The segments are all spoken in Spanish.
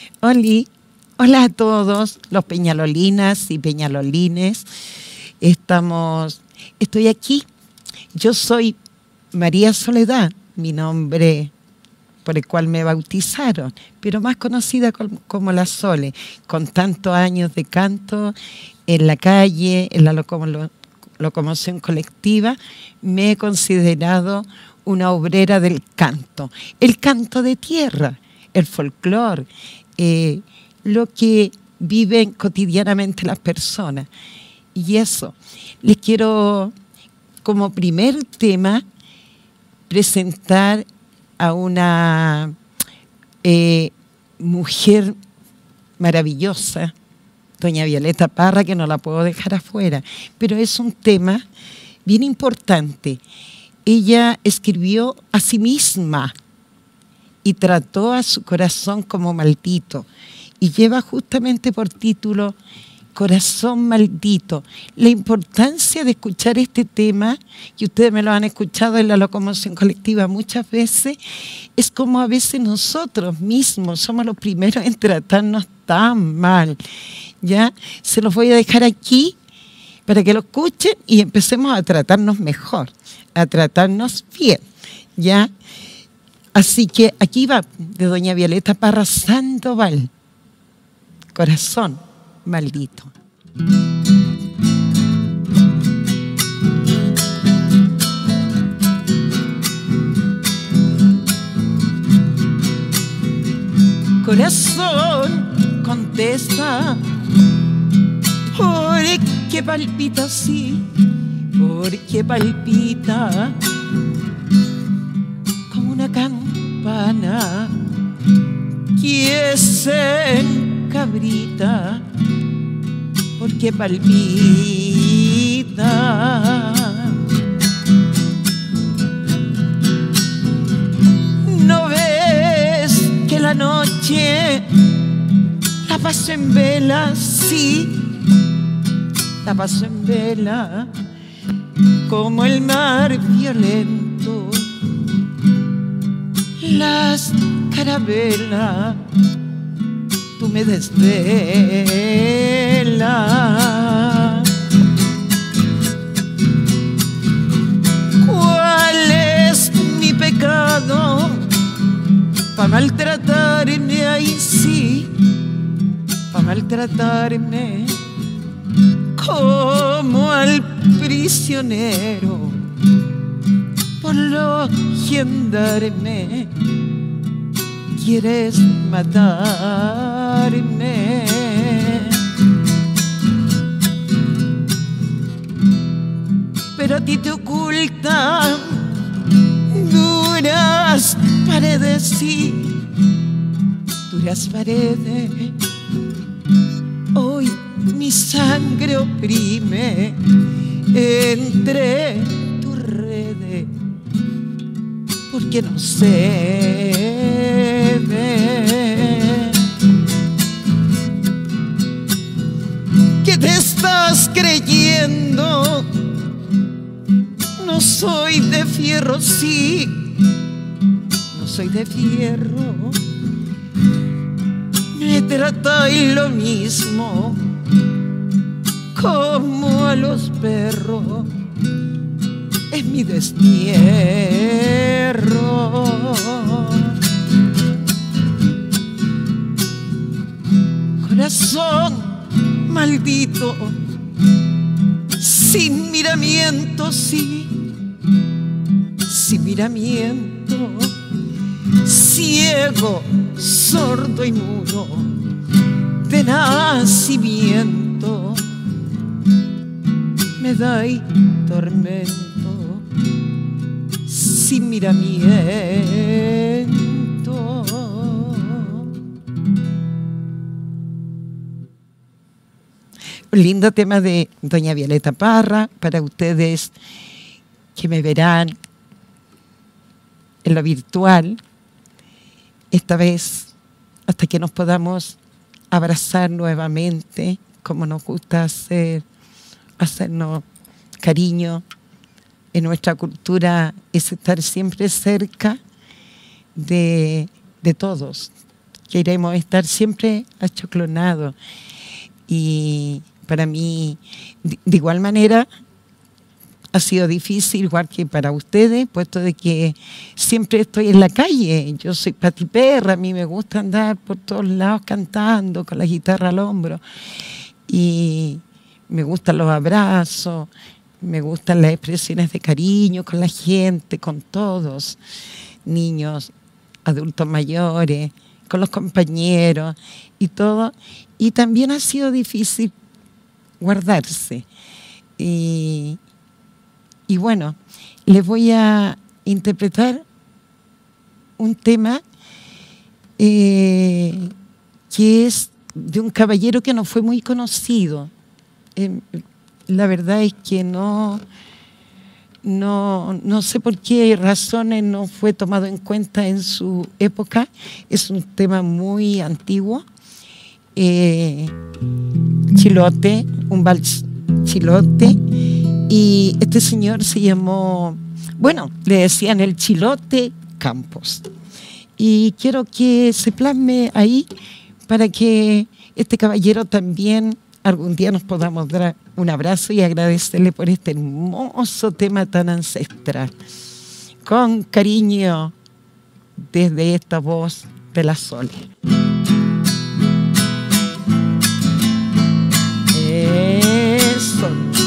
Oli, hola a todos los peñalolinas y peñalolines. Estoy aquí. Yo soy María Soledad, mi nombre por el cual me bautizaron, pero más conocida como la Sole, con tantos años de canto en la calle, en la locomoción colectiva, me he considerado una obrera del canto. El canto de tierra, el folclore, lo que viven cotidianamente las personas. Y eso, les quiero como primer tema presentar a una mujer maravillosa, doña Violeta Parra, que no la puedo dejar afuera, pero es un tema bien importante. Ella escribió a sí misma y trató a su corazón como maldito, y lleva justamente por título Corazón Maldito. La importancia de escuchar este tema, y ustedes me lo han escuchado en la locomoción colectiva muchas veces, es como a veces nosotros mismos somos los primeros en tratarnos tan mal. ¿Ya? Se los voy a dejar aquí para que lo escuchen y empecemos a tratarnos mejor, a tratarnos bien. ¿Ya? Así que aquí va, de doña Violeta Parra Sandoval, Corazón Maldito. Corazón, contesta, ¿por qué palpita así? ¿Por qué palpita como una campana que se encabrita? ¿Por qué palpita? ¿No ves que la noche la paso en vela? Sí, la paso en vela como el mar violento. Las carabelas tú me desvelas. ¿Cuál es mi pecado para maltratarme? Ahí sí, para maltratarme como al prisionero por los gendarmes. Quieres matarme. Pero a ti te ocultan duras paredes, sí, duras paredes. Hoy mi sangre oprime entre tus redes, porque no sé ver. ¿Qué te estás creyendo? No soy de fierro, sí, no soy de fierro. Me tratáis lo mismo como a los perros. Es mi destierro. Corazón maldito, sin miramiento, sí, sin miramiento, ciego, sordo y mudo de nacimiento. Me dais tormento sin miramiento. Un lindo tema de doña Violeta Parra para ustedes que me verán en lo virtual, esta vez hasta que nos podamos abrazar nuevamente, como nos gusta hacernos cariño. En nuestra cultura es estar siempre cerca de todos, queremos estar siempre achoclonados. Y para mí, de igual manera, ha sido difícil, igual que para ustedes, puesto de que siempre estoy en la calle. Yo soy patiperra, a mí me gusta andar por todos lados cantando, con la guitarra al hombro. Y me gustan los abrazos, me gustan las expresiones de cariño con la gente, con todos, niños, adultos mayores, con los compañeros y todo. Y también ha sido difícil guardarse. Y bueno, les voy a interpretar un tema que es de un caballero que no fue muy conocido. La verdad es que no sé por qué razones no fue tomado en cuenta en su época. Es un tema muy antiguo. Chilote, un vals chilote. Y este señor se llamó, bueno, le decían el Chilote Campos. Y quiero que se plasme ahí para que este caballero también algún día nos podamos dar un abrazo y agradecerle por este hermoso tema tan ancestral. Con cariño, desde esta voz de la Sole. Eso.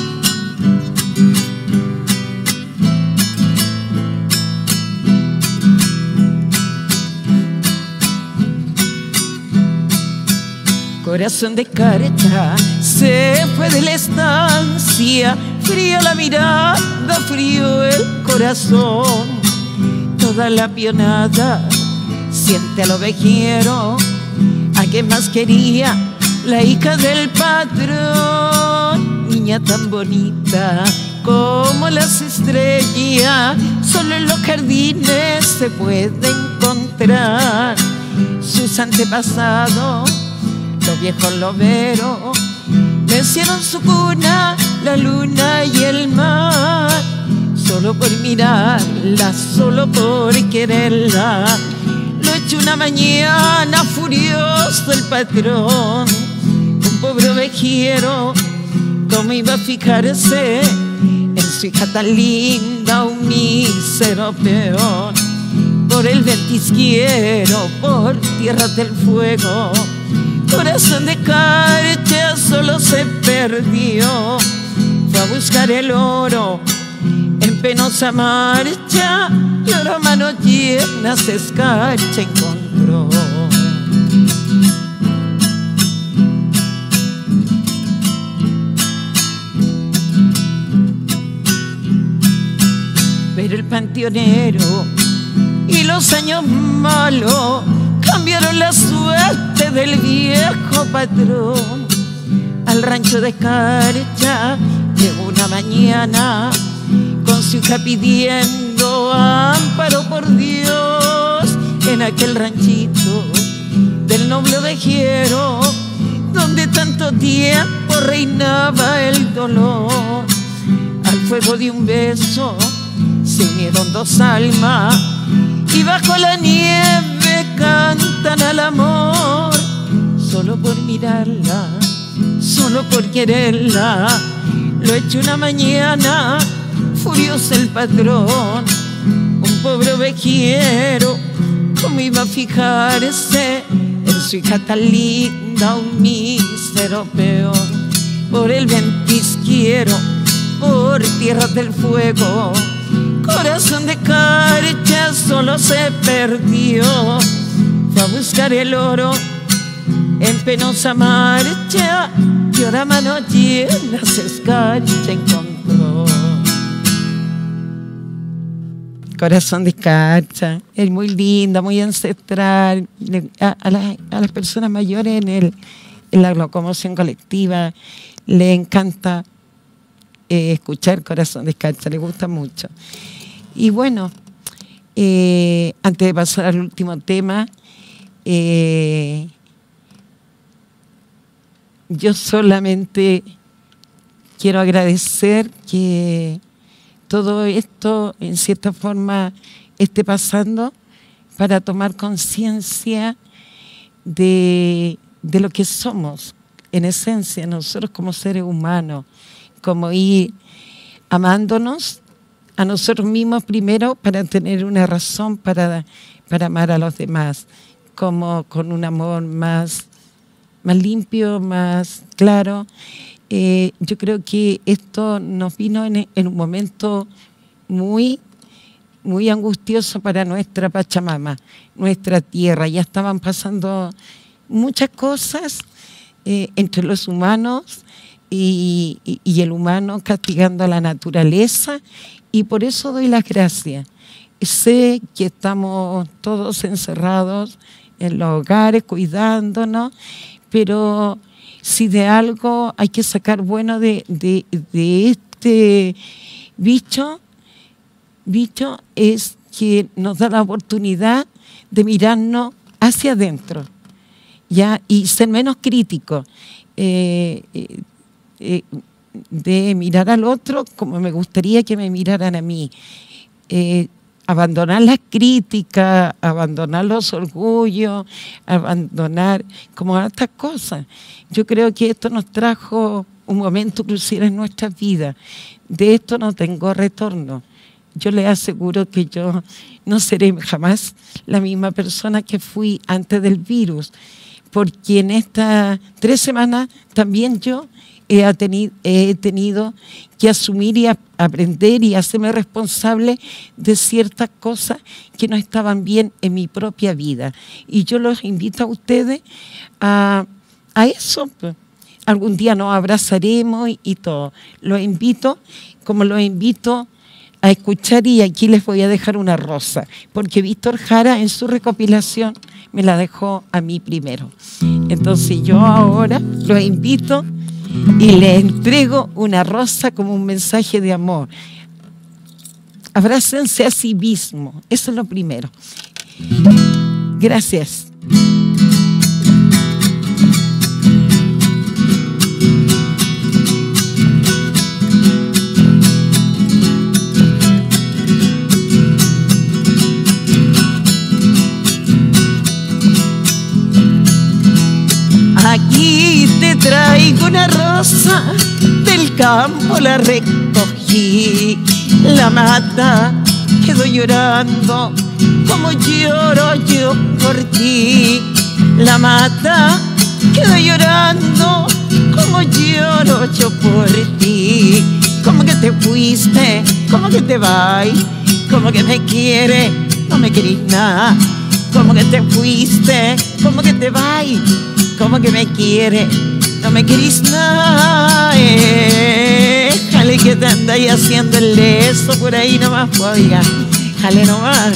Corazón de carta se fue de la estancia, fría la mirada, frío el corazón. Toda la pionada siente al ovejero, a quien más quería, la hija del patrón. Niña tan bonita como las estrellas, solo en los jardines se puede encontrar. Sus antepasados, los viejos loberos, le hicieron su cuna la luna y el mar, solo por mirarla, solo por quererla. Lo echó una mañana furioso el patrón. Un pobre ovejero, ¿cómo iba a fijarse en su hija tan linda? Un mísero peón. Por el ventisquiero, por tierras del fuego, corazón de carcha solo se perdió. Fue a buscar el oro en penosa marcha, y ahora manos llenas de escarcha encontró. Pero el panteonero y los años malos cambiaron la suerte del viejo patrón. Al rancho de Carcha llegó una mañana con su hija pidiendo amparo por Dios. En aquel ranchito del noble ovejero, donde tanto tiempo reinaba el dolor. Al fuego de un beso se unieron dos almas, y bajo la nieve cantan al amor, solo por mirarla, solo por quererla. Lo echó una mañana furioso el patrón. Un pobre ovejero, ¿cómo iba a fijarse en su hija tan linda? Un mísero peón. Por el ventisquiero, por tierras del fuego, corazón de carcha solo se perdió. Fue a buscar el oro en penosa marcha, y ahora manos llenas de escarcha encontró. Corazón de escarcha, es muy linda, muy ancestral. A las personas mayores en la locomoción colectiva le encanta escuchar Corazón de escarcha, le gusta mucho. Y bueno, antes de pasar al último tema, yo solamente quiero agradecer que todo esto en cierta forma esté pasando para tomar conciencia de lo que somos, en esencia, nosotros como seres humanos, como ir amándonos a nosotros mismos primero para tener una razón para amar a los demás, como con un amor más limpio, más claro. Yo creo que esto nos vino en un momento muy angustioso para nuestra Pachamama, nuestra tierra. Ya estaban pasando muchas cosas entre los humanos y el humano castigando a la naturaleza, y por eso doy las gracias. Sé que estamos todos encerrados en los hogares, cuidándonos, pero si de algo hay que sacar bueno de este bicho es que nos da la oportunidad de mirarnos hacia adentro, ¿ya? Y ser menos críticos, de mirar al otro como me gustaría que me miraran a mí. Abandonar las críticas, abandonar los orgullos, abandonar como estas cosas. Yo creo que esto nos trajo un momento crucial en nuestras vidas. De esto no tengo retorno. Yo les aseguro que yo no seré jamás la misma persona que fui antes del virus, porque en estas 3 semanas también yo he tenido que asumir y aprender y hacerme responsable de ciertas cosas que no estaban bien en mi propia vida. Y yo los invito a ustedes a eso. Algún día nos abrazaremos y todo. Los invito, como los invito a escuchar, y aquí les voy a dejar una rosa, porque Víctor Jara en su recopilación me la dejó a mí primero. Entonces yo ahora los invito y les entrego una rosa como un mensaje de amor. Abrácense a sí mismos, eso es lo primero. Gracias. Aquí te traigo una rosa, del campo la recogí. La mata quedó llorando como lloro yo por ti. La mata quedó llorando como lloro yo por ti. Como que te fuiste, como que te vas, como que me quieres, no me querís nada. Como que te fuiste, como que te vas, como que me quiere, no me querís nada. Jale que te andáis haciendo el leso por ahí nomás, oiga, jale nomás.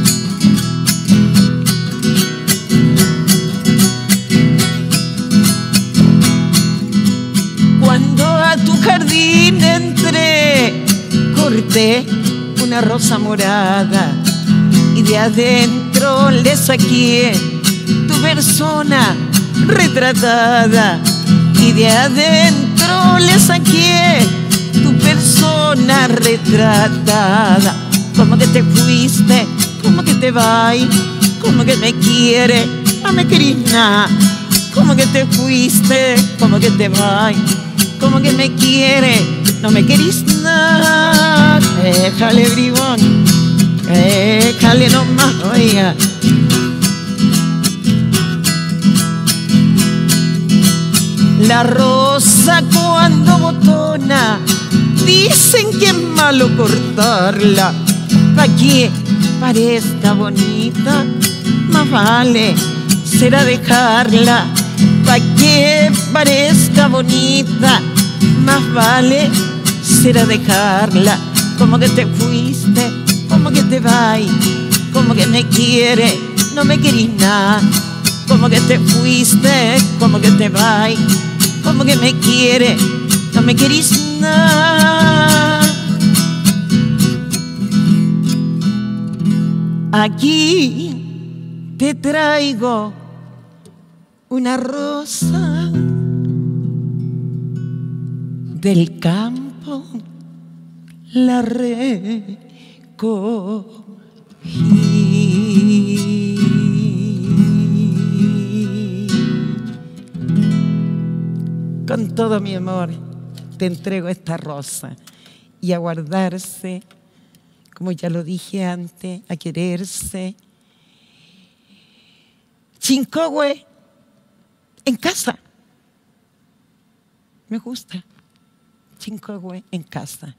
Cuando a tu jardín entré, corté una rosa morada y de adentro le saqué tu persona retratada, y de adentro le saqué tu persona retratada. Como que te fuiste, como que te vas, como que me quieres, no me querís nada. Como que te fuiste, como que te vas, como que me quieres, no me querís nada. Déjale bribón, déjale nomás, oiga. La rosa cuando botona, dicen que es malo cortarla. Pa' que parezca bonita, más vale será dejarla. Pa' que parezca bonita, más vale será dejarla. Como que te fuiste, como que te vas, como que me quieres, no me querís nada. Como que te fuiste, como que te vas, como que me quieres, no me querís nada. Aquí te traigo una rosa del campo, la recogí. con todo mi amor te entrego esta rosa. Y a guardarse, como ya lo dije antes, a quererse. Chincohue en casa. Me gusta. Chincohue en casa.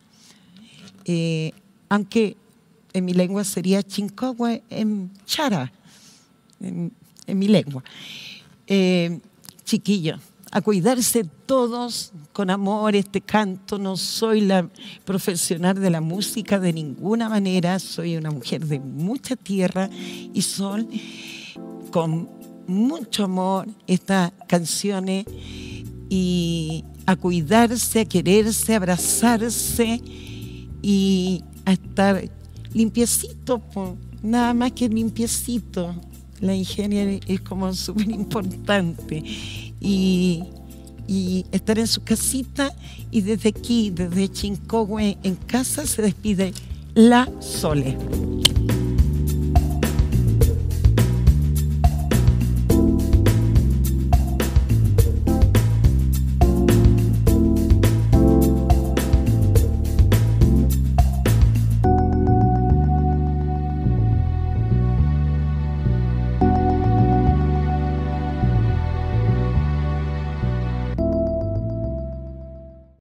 Aunque en mi lengua sería Chincohue en chara, en mi lengua. Chiquillos, a cuidarse todos con amor. Este canto, no soy la profesional de la música de ninguna manera, soy una mujer de mucha tierra y sol, con mucho amor estas canciones, y a cuidarse, a quererse, a abrazarse y a estar limpiecito, nada más que limpiecito. La higiene es como súper importante. Y estar en su casita, y desde aquí, desde Chincohue en casa, se despide la Sole.